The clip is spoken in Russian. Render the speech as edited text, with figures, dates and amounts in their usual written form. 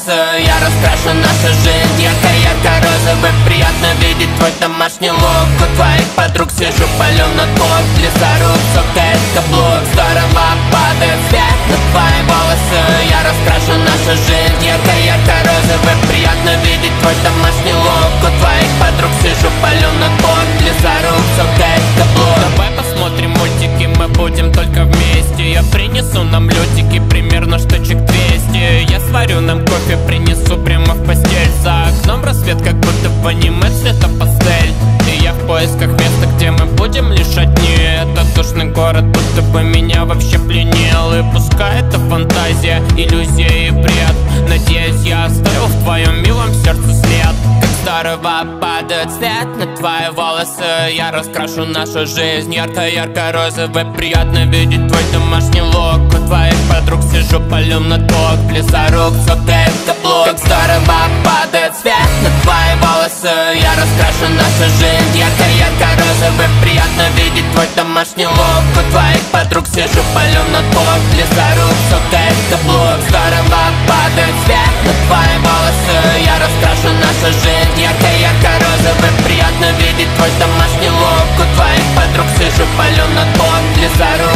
волосы, я раскрашу нашу жизнь ярко-ярко-розовый. Приятно видеть твой домашний лук. У твоих подруг сижу, палю на ток. Близорук, цокает каблук. Здорово падает свет на твои волосы, я раскрашу нашу жизнь ярко-ярко-розовый. Приятно видеть твой домашний лук. У твоих подруг сижу, палю на ток. Близорук, цокает каблук. Давай посмотрим мультики, мы будем только вместе. Я принесу нам лютики, примерно штучек 200. Я сварю нам кофе, принесу прямо в постель. За окном рассвет, как будто в аниме цвета пастель. И я в поисках места, где мы будем лишь одни. Этот душный город будто бы меня вообще пленил. И пускай это фантазия, иллюзия и бред, надеюсь, я оставил в твоем милом сердце след. Как здорово падает свет на твои волосы, я раскрашу нашу жизнь ярко-ярко-розовый. Приятно видеть твой домашний лук. У твоих подруг сижу, палю на ток. Близорук, цокает каблук. Как здорово падает свет на твои волосы, я раскрашу нашу жизнь ярко-ярко-розовый. Приятно видеть твой домашний лук. У твоих подруг сижу, палю на ток. Близорук, цокает каблук. Здорово падает свет на твои волосы, я раскрашу нашу жизнь ярко-ярко-розовый. Приятно видеть твой домашний лук. У твоих подруг сижу, палю на ток. Близорук.